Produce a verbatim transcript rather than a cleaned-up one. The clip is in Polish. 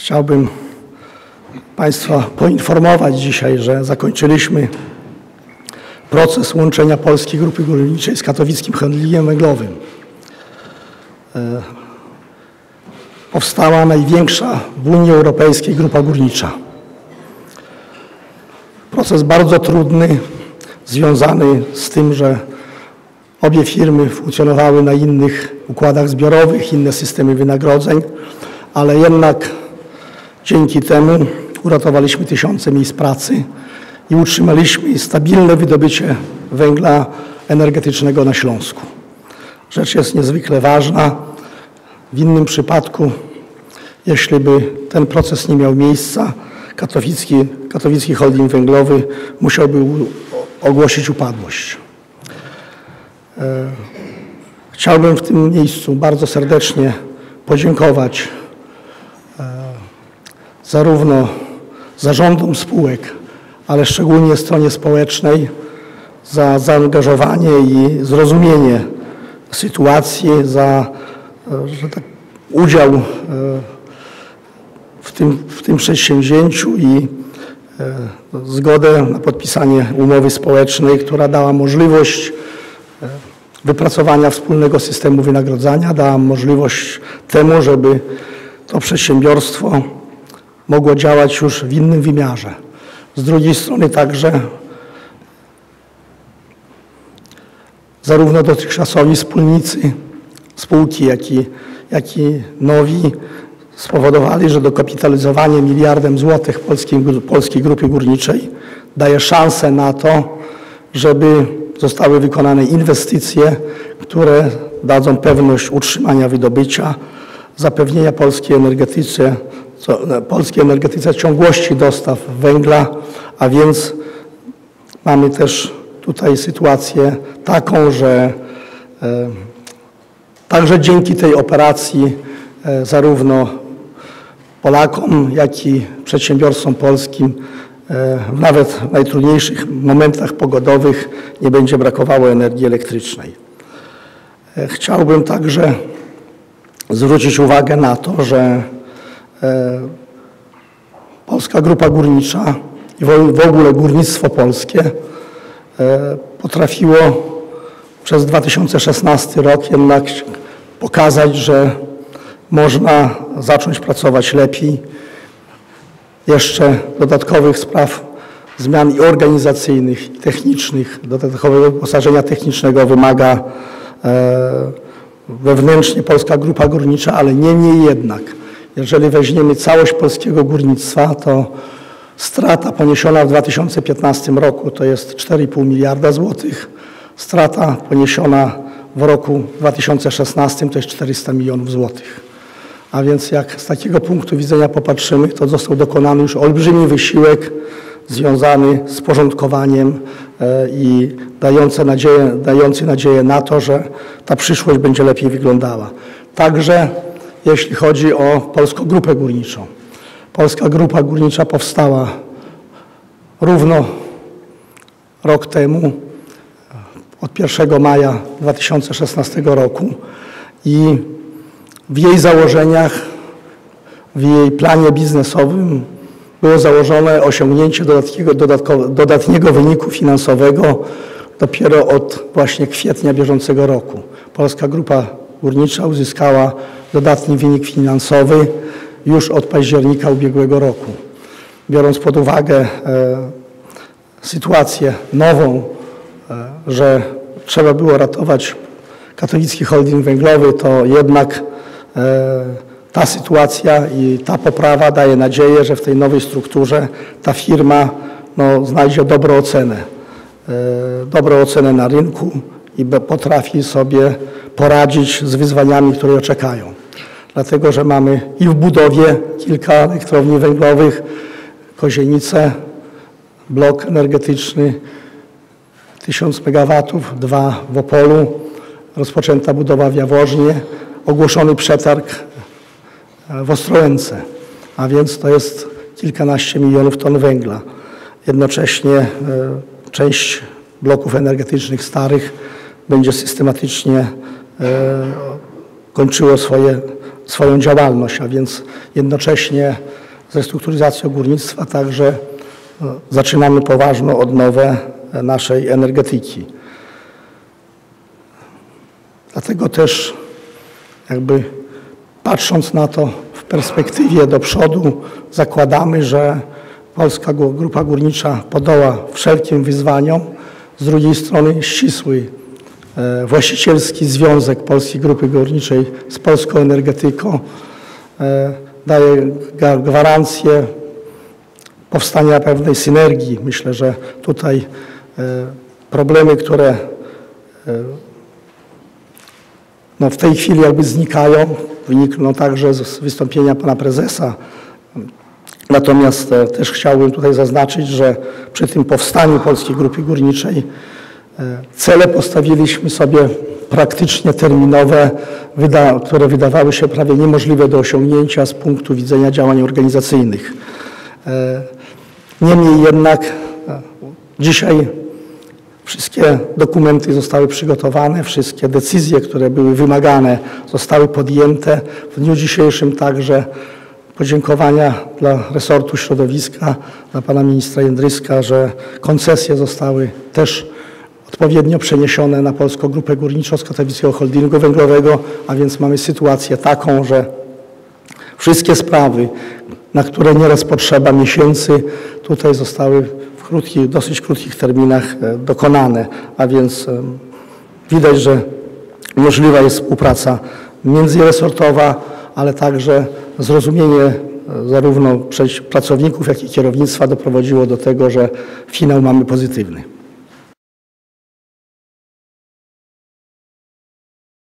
Chciałbym Państwa poinformować dzisiaj, że zakończyliśmy proces łączenia Polskiej Grupy Górniczej z Katowickim Handlingiem Węglowym. Powstała największa w Unii Europejskiej grupa górnicza. Proces bardzo trudny, związany z tym, że obie firmy funkcjonowały na innych układach zbiorowych, inne systemy wynagrodzeń, ale jednak dzięki temu uratowaliśmy tysiące miejsc pracy i utrzymaliśmy stabilne wydobycie węgla energetycznego na Śląsku. Rzecz jest niezwykle ważna. W innym przypadku, jeśli by ten proces nie miał miejsca, Katowicki, Katowicki Holding Węglowy musiałby ogłosić upadłość. Chciałbym w tym miejscu bardzo serdecznie podziękować zarówno zarządom spółek, ale szczególnie stronie społecznej za zaangażowanie i zrozumienie sytuacji, za że tak, udział w tym, w tym przedsięwzięciu i zgodę na podpisanie umowy społecznej, która dała możliwość wypracowania wspólnego systemu wynagrodzenia, dała możliwość temu, żeby to przedsiębiorstwo mogło działać już w innym wymiarze. Z drugiej strony także zarówno dotychczasowi wspólnicy spółki, jak i, jak i nowi spowodowali, że dokapitalizowanie miliardem złotych Polskiej, Polskiej Grupy Górniczej daje szansę na to, żeby zostały wykonane inwestycje, które dadzą pewność utrzymania wydobycia, zapewnienia polskiej energetyce, polskiej energetyce ciągłości dostaw węgla, a więc mamy też tutaj sytuację taką, że e, także dzięki tej operacji e, zarówno Polakom, jak i przedsiębiorstwom polskim e, w nawet najtrudniejszych momentach pogodowych nie będzie brakowało energii elektrycznej. E, chciałbym także zwrócić uwagę na to, że e, Polska Grupa Górnicza i w, w ogóle górnictwo polskie e, potrafiło przez dwa tysiące szesnasty rok jednak pokazać, że można zacząć pracować lepiej. Jeszcze dodatkowych spraw, zmian i organizacyjnych, i technicznych, dodatkowego wyposażenia technicznego wymaga e, wewnętrznie Polska Grupa Górnicza, ale niemniej jednak, jeżeli weźmiemy całość polskiego górnictwa, to strata poniesiona w dwa tysiące piętnastym roku to jest cztery i pół miliarda złotych, strata poniesiona w roku dwa tysiące szesnastym to jest czterysta milionów złotych. A więc jak z takiego punktu widzenia popatrzymy, to został dokonany już olbrzymi wysiłek związany z porządkowaniem i dający nadzieję, dający nadzieję na to, że ta przyszłość będzie lepiej wyglądała. Także jeśli chodzi o Polską Grupę Górniczą. Polska Grupa Górnicza powstała równo rok temu, od pierwszego maja dwa tysiące szesnastego roku i w jej założeniach, w jej planie biznesowym było założone osiągnięcie dodatniego, dodatniego wyniku finansowego dopiero od właśnie kwietnia bieżącego roku. Polska Grupa Górnicza uzyskała dodatni wynik finansowy już od października ubiegłego roku. Biorąc pod uwagę e, sytuację nową, e, że trzeba było ratować Katowicki Holding Węglowy, to jednak e, ta sytuacja i ta poprawa daje nadzieję, że w tej nowej strukturze ta firma no, znajdzie dobrą ocenę, e, dobrą ocenę na rynku i potrafi sobie poradzić z wyzwaniami, które ją czekają. Dlatego, że mamy i w budowie kilka elektrowni węglowych, Kozienice, blok energetyczny tysiąc megawatów, dwa w Opolu, rozpoczęta budowa w Jaworznie, ogłoszony przetarg w Ostrołęce, a więc to jest kilkanaście milionów ton węgla. Jednocześnie e, część bloków energetycznych starych będzie systematycznie e, kończyło swoje, swoją działalność, a więc jednocześnie z restrukturyzacją górnictwa, także zaczynamy poważną odnowę naszej energetyki. Dlatego też jakby patrząc na to w perspektywie do przodu, zakładamy, że Polska Grupa Górnicza podoła wszelkim wyzwaniom. Z drugiej strony ścisły właścicielski związek Polskiej Grupy Górniczej z polską energetyką daje gwarancję powstania pewnej synergii. Myślę, że tutaj problemy, które no w tej chwili jakby znikają, wynikną także z wystąpienia pana prezesa. Natomiast też chciałbym tutaj zaznaczyć, że przy tym powstaniu Polskiej Grupy Górniczej cele postawiliśmy sobie praktycznie terminowe, które wydawały się prawie niemożliwe do osiągnięcia z punktu widzenia działań organizacyjnych. Niemniej jednak dzisiaj wszystkie dokumenty zostały przygotowane, wszystkie decyzje, które były wymagane, zostały podjęte. W dniu dzisiejszym także podziękowania dla resortu środowiska, dla pana ministra Jędryska, że koncesje zostały też odpowiednio przeniesione na Polską Grupę Górniczą z Katowickiego Holdingu Węglowego, a więc mamy sytuację taką, że wszystkie sprawy, na które nieraz potrzeba miesięcy, tutaj zostały w krótkich, dosyć krótkich terminach dokonane, a więc widać, że możliwa jest współpraca międzyresortowa, ale także zrozumienie zarówno przez pracowników, jak i kierownictwa doprowadziło do tego, że finał mamy pozytywny.